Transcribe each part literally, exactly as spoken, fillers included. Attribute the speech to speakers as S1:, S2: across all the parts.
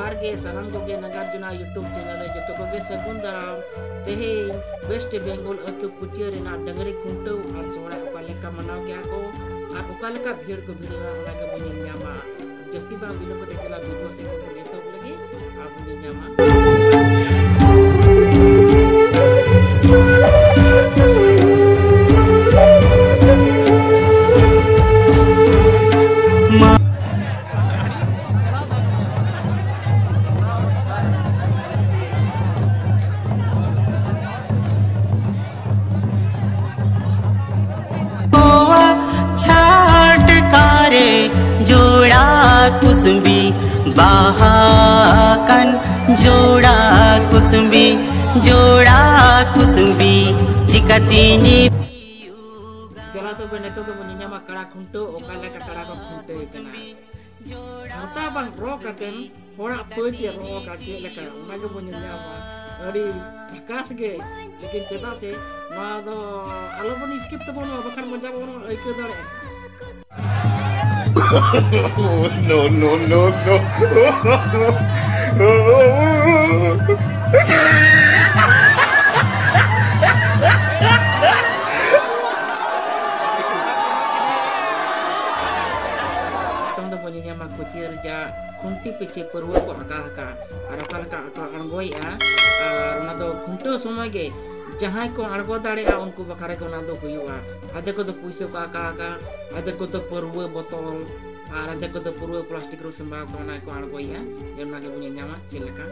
S1: जोहार गे सानाम कोगे नागार्जुना यूट्यूब चैनल जो कोगे सगुन दाराम तेहें वेस्ट बेंगल अतु कुचिया रेना डंगरी खुंटो और सोड़ा उकालेका मनाव गया को और उकालेका भीड़ को भीड़ ना के बने न्यामा जस्ती बा बिलो को देखला वीडियो से को लेतो लगे आप बने न्यामा
S2: कुसुम्बी बाहाkan जोड़ा कुसुम्बी जोड़ा कुसुम्बी jika tinggi
S1: jala to beneto to bunyinya makara kunto okala kakara ko kunto ikana harta bang ro katen hora poci ro kace leka unaga bunyinya ma dari takas ge lekin ceta se ma do alo boni skip to bono bakar menjawab bono ikut dare
S3: no no no no
S1: teman punyanya mak kucir ja kunti pice perwa ko aka aka arakal ka ka angoi ya rona do kunto somage जहाँ को अड़गो दाड़े उनको बखारे को ना दो हुआ आधे को तो पैसे को आका आका आधे को तो परवे बोतल और आधे को तो परवे प्लास्टिक रो संभा को ना को अड़गो या जो ना के पुnya न्यामा चिलका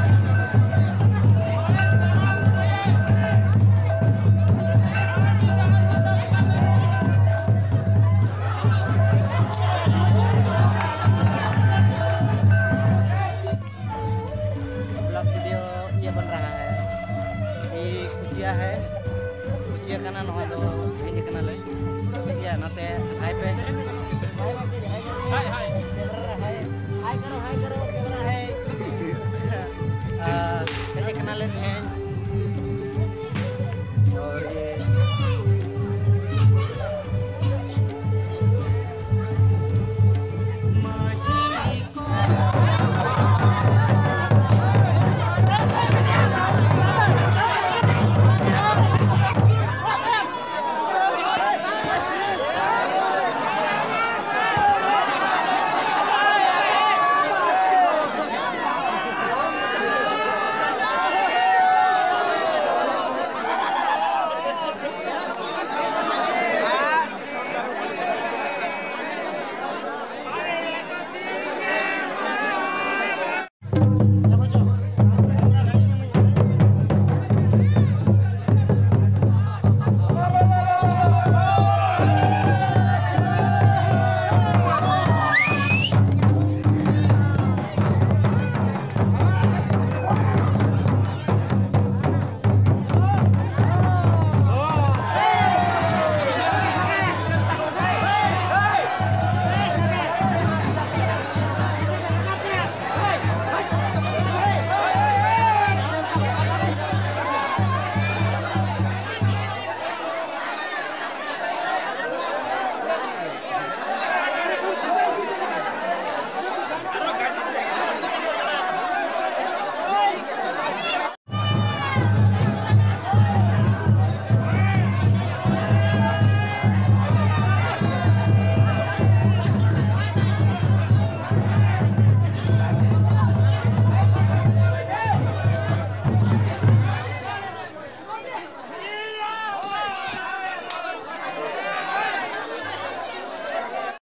S4: ब्लॉग वीडियो ये बन रहा है कुचिया है कुचिया का नाम है तो ये करना ले ये नाते हाई पे हाय हाय हाय हाय करो हाय करो कैमरा है ये करना ले हैं